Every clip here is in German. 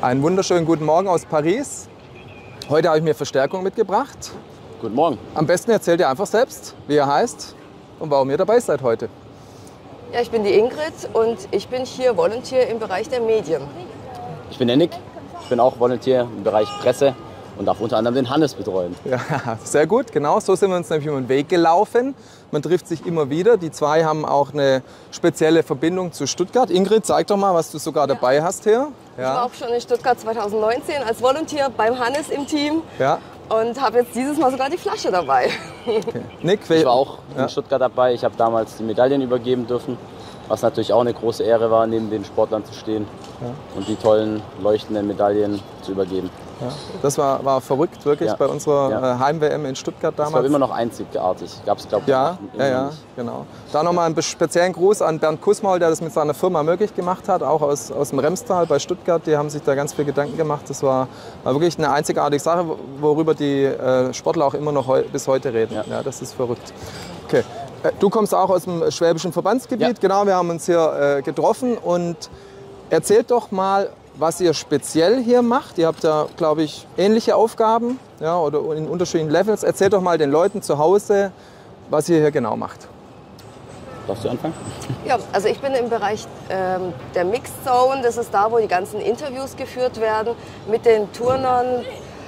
Einen wunderschönen guten Morgen aus Paris. Heute habe ich mir Verstärkung mitgebracht. Guten Morgen. Am besten erzählt ihr einfach selbst, wie ihr heißt und warum ihr dabei seid heute. Ja, ich bin die Ingrid und ich bin hier Volunteer im Bereich der Medien. Ich bin der Nick. Ich bin auch Volunteer im Bereich Presse und darf unter anderem den Hannes betreuen. Ja, sehr gut, genau. So sind wir uns nämlich über den Weg gelaufen. Man trifft sich immer wieder. Die zwei haben auch eine spezielle Verbindung zu Stuttgart. Ingrid, zeig doch mal, was du sogar dabei hast hier. Ich war auch schon in Stuttgart 2019 als Volunteer beim Hannes im Team. Ja. Und habe jetzt dieses Mal sogar die Flasche dabei. Okay. Nick, ich war auch in Stuttgart dabei. Ich habe damals die Medaillen übergeben dürfen, was natürlich auch eine große Ehre war, neben den Sportlern zu stehen und die tollen, leuchtenden Medaillen zu übergeben. Ja. Das war verrückt, wirklich, bei unserer Heim-WM in Stuttgart damals. Das war immer noch einzigartig. Gab es, glaube ich, ja, genau. Da nochmal einen speziellen Gruß an Bernd Kussmaul, der das mit seiner Firma möglich gemacht hat, auch aus dem Remstal bei Stuttgart. Die haben sich da ganz viel Gedanken gemacht. Das war wirklich eine einzigartige Sache, worüber die Sportler auch immer noch bis heute reden. Ja, das ist verrückt. Okay. Du kommst auch aus dem Schwäbischen Verbandsgebiet. Genau, wir haben uns hier getroffen. Und erzählt doch mal, was ihr speziell hier macht. Ihr habt ja, glaube ich, ähnliche Aufgaben, ja, oder in unterschiedlichen Levels. Erzählt doch mal den Leuten zu Hause, was ihr hier genau macht. Darfst du anfangen? Ja, also ich bin im Bereich der Mixed Zone. Das ist da, wo die ganzen Interviews geführt werden mit den Turnern.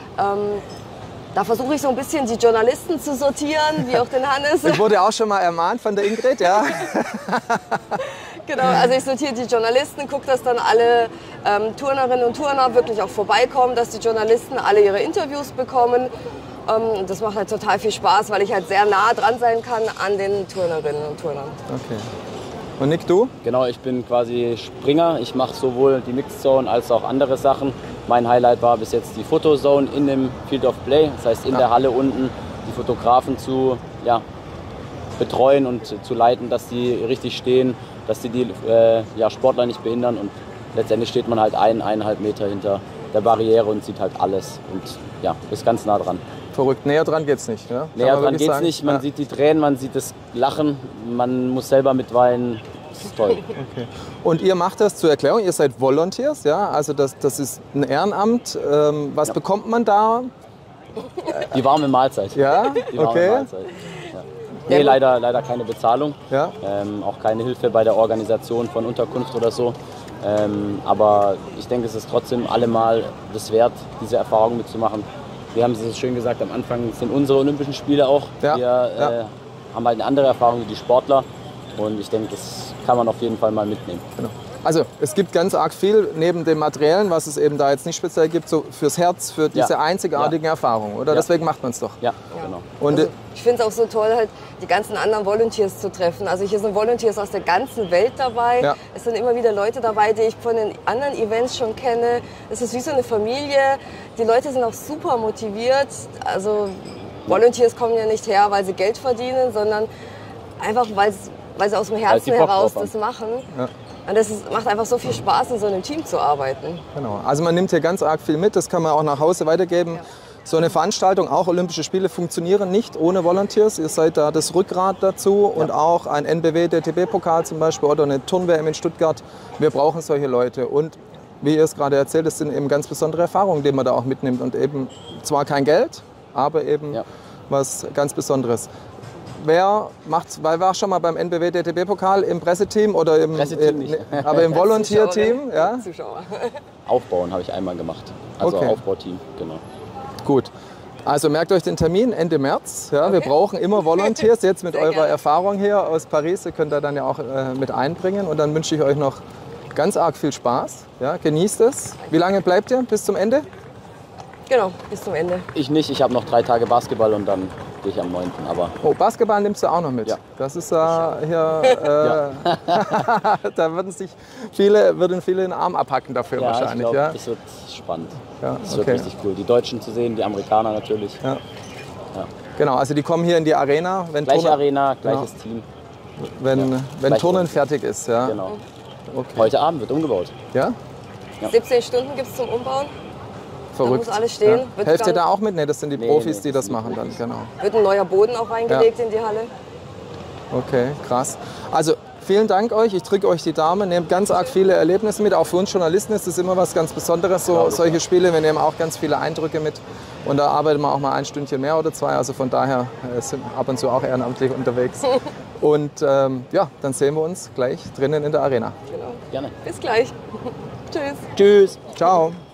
Da versuche ich so ein bisschen die Journalisten zu sortieren, wie auch den Hannes. Ich wurde auch schon mal ermahnt von der Ingrid, ja. Genau, also ich sortiere die Journalisten, gucke, dass dann alle Turnerinnen und Turner wirklich auch vorbeikommen, dass die Journalisten alle ihre Interviews bekommen. Das macht halt total viel Spaß, weil ich halt sehr nah dran sein kann an den Turnerinnen und Turnern. Okay. Und Nick, du? Genau, ich bin quasi Springer. Ich mache sowohl die Mixed Zone als auch andere Sachen. Mein Highlight war bis jetzt die Fotozone in dem Field of Play. Das heißt, in der Halle unten die Fotografen zu betreuen und zu leiten, dass die richtig stehen, dass die Sportler nicht behindern. Und letztendlich steht man halt 1,5 Meter hinter der Barriere und sieht halt alles. Und ja, ist ganz nah dran. Verrückt. Näher dran geht's nicht. Ja? Näher dran geht's nicht. Man sieht die Tränen, man sieht das Lachen, man muss selber mitweinen. Das ist toll. Okay. Und ihr macht das zur Erklärung, ihr seid Volunteers, ja? Also das ist ein Ehrenamt. Was bekommt man da? Die warme Mahlzeit. Ja, die warme Mahlzeit. Ja. Nee, leider keine Bezahlung. Ja. Auch keine Hilfe bei der Organisation von Unterkunft oder so. Aber ich denke, es ist trotzdem allemal das wert, diese Erfahrung mitzumachen. Wir haben es so schön gesagt, am Anfang sind unsere Olympischen Spiele auch. Ja. Wir haben halt eine andere Erfahrung wie die Sportler. Und ich denke, das kann man auf jeden Fall mal mitnehmen. Genau. Also es gibt ganz arg viel neben dem Materiellen, was es eben da jetzt nicht speziell gibt, so fürs Herz, für diese einzigartigen Erfahrungen, oder? Deswegen macht man es doch. Ja, genau. Und also, ich finde es auch so toll, halt die ganzen anderen Volunteers zu treffen. Also hier sind Volunteers aus der ganzen Welt dabei. Ja. Es sind immer wieder Leute dabei, die ich von den anderen Events schon kenne. Es ist wie so eine Familie. Die Leute sind auch super motiviert. Also Volunteers kommen ja nicht her, weil sie Geld verdienen, sondern einfach, weil sie aus dem Herzen heraus das machen. Ja. Und das macht einfach so viel Spaß, in so einem Team zu arbeiten. Genau. Also man nimmt hier ganz arg viel mit, das kann man auch nach Hause weitergeben. Ja. So eine Veranstaltung, auch Olympische Spiele, funktionieren nicht ohne Volunteers. Ihr seid da das Rückgrat dazu und auch ein NBW-DTB-Pokal zum Beispiel oder eine Turn-WM in Stuttgart. Wir brauchen solche Leute. Und wie ihr es gerade erzählt, es sind eben ganz besondere Erfahrungen, die man da auch mitnimmt. Und eben zwar kein Geld, aber eben was ganz Besonderes. Wer war schon mal beim NBW-DTB-Pokal im Presseteam oder im Volunteer-Team? Ja? Zuschauer. Aufbauen habe ich einmal gemacht. Also Aufbauteam, genau. Gut. Also merkt euch den Termin Ende März. Ja, wir brauchen immer Volunteers. Jetzt mit eurer Erfahrung hier aus Paris. Ihr könnt da dann ja auch mit einbringen. Und dann wünsche ich euch noch ganz arg viel Spaß. Ja, genießt es. Wie lange bleibt ihr? Bis zum Ende? Genau, bis zum Ende. Ich nicht. Ich habe noch 3 Tage Basketball und dann gehe ich am 9. Aber Basketball nimmst du auch noch mit? Ja. Das ist hier... da würden viele den Arm abhacken dafür wahrscheinlich. Ich glaube, das wird spannend. Ja, das wird richtig cool. Die Deutschen zu sehen, die Amerikaner natürlich. Ja. Genau, also die kommen hier in die Arena. Gleiche Arena, gleiches Team. Wenn Turnen fertig ist. Ja. Genau. Okay. Heute Abend wird umgebaut. Ja? 17 Stunden gibt es zum Umbauen. Verrückt. Da muss alles stehen. Ja. Helft ihr da auch mit? Ne, das sind die Profis, die das machen dann. Genau. Wird ein neuer Boden auch reingelegt in die Halle. Okay, krass. Also vielen Dank euch. Ich drücke euch die Daumen. Nehmt ganz arg viele Erlebnisse mit. Auch für uns Journalisten ist das immer was ganz Besonderes, solche Spiele. Wir nehmen auch ganz viele Eindrücke mit. Und da arbeiten wir auch mal ein Stündchen mehr oder zwei. Also von daher sind wir ab und zu auch ehrenamtlich unterwegs. Und ja, dann sehen wir uns gleich drinnen in der Arena. Genau. Gerne. Bis gleich. Tschüss. Tschüss. Ciao.